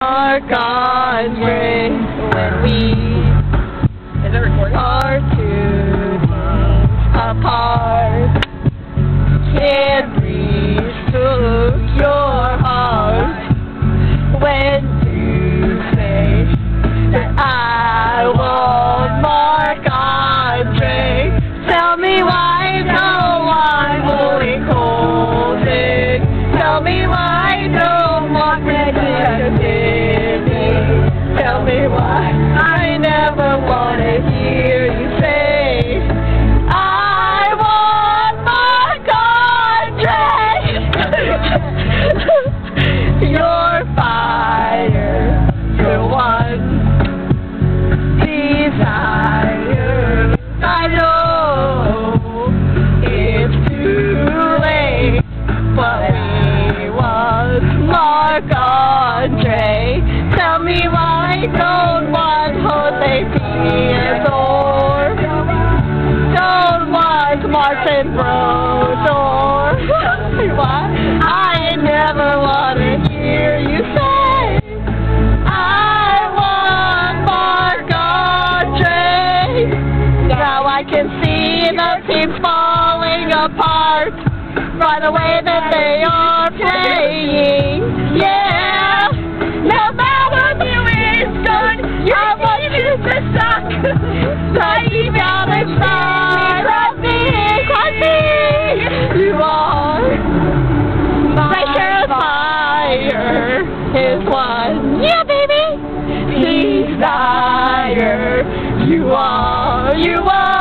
Mark Andre when we are two things apart. Can't breathe, took your heart when you say that I want Mark Andre. Tell me why no one holding holding. Tell me why no one pretending. Tell me why I never want to hear you say I want Mark Andre. Your fire, your one desire. I know it's too late, but he was Mark Andre. Tell me why don't want Jose Theodore, don't want Martin Brodeur. Why? I never want to hear you say I want Mark Andre. Now I can see the teams falling apart by the way that they are playing. Yeah, no matter who is good, I want you to suck. Like you got inside of me, you are my fire is one. Yeah, baby, desire. You are.